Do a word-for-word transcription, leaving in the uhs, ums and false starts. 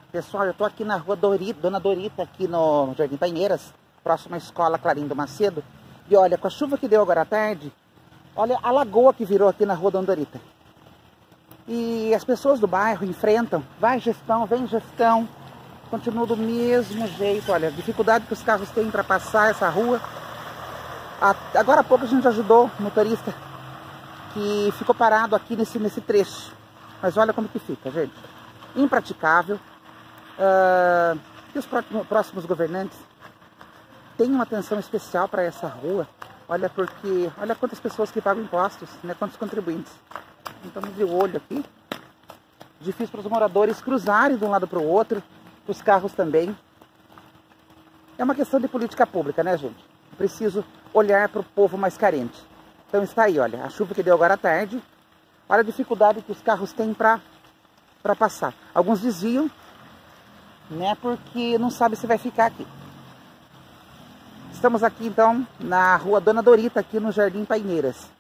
Pessoal, eu tô aqui na rua Dorita, Dona Dorita, aqui no Jardim Paineiras, próximo à escola Clarindo Macedo. E olha, com a chuva que deu agora à tarde, olha a lagoa que virou aqui na rua Dona Dorita. E as pessoas do bairro enfrentam, vai gestão, vem gestão, continua do mesmo jeito. Olha, a dificuldade que os carros têm para passar essa rua. Agora há pouco a gente ajudou o motorista que ficou parado aqui nesse, nesse trecho. Mas olha como que fica, gente. Impraticável. Uh, e os próximos governantes tenham uma atenção especial para essa rua. Olha, porque olha quantas pessoas que pagam impostos, né? Quantos contribuintes. Então, de olho aqui. Difícil para os moradores cruzarem de um lado para o outro, para os carros também. É uma questão de política pública, né, gente? Preciso olhar para o povo mais carente. Então está aí, olha, a chuva que deu agora à tarde. Olha a dificuldade que os carros têm para para passar. Alguns desviam, né, porque não sabe se vai ficar aqui. Estamos aqui, então, na rua Dona Dorita, aqui no Jardim Paineiras.